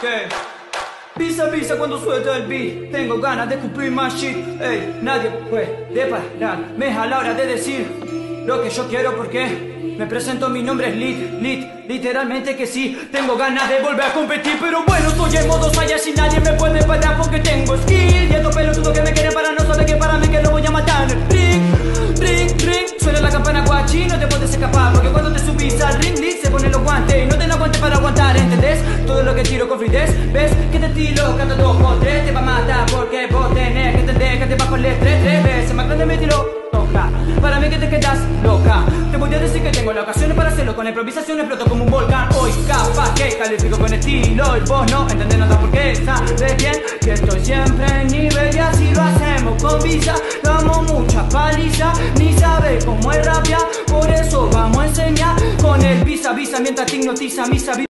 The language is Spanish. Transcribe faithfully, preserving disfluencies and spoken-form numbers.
¿Qué? Pisa, pisa cuando suelto el beat. Tengo ganas de cumplir más shit. Ey, nadie puede pararme a la hora de decir lo que yo quiero porque me presento, mi nombre es Lit, Lit, literalmente que sí. Tengo ganas de volver a competir, pero bueno, estoy en modo Saiyajin, nadie me puede parar porque tengo skill. Y estos pelotudos que me quieren parar no saben que para mí que lo voy a matar. Ring, ring, ring, suena la campana guachi, no te puedes escapar porque cuando te subís al ring, Lit se ponen los guantes y no tengo aguante para aguantar, ¿entendés? Todo lo que tiro con fluidez, ¿ves? Que te tiro, canto dos o tres, te va a matar porque vos tenés que entender que te bajo el estrés tres veces más grande me tiro. Toca, para mí que te quedas loca. Te voy a decir que tengo las ocasiones para hacerlo. Con improvisación exploto como un volcán. Hoy capaz que califico con estilo y vos no entendés nada porque sabes bien que estoy siempre en nivel y así lo hacemos con visa. Damos mucha paliza, ni sabes cómo es rabia. Por eso vamos a enseñar con el visa visa mientras te hipnotiza mi sabiduría.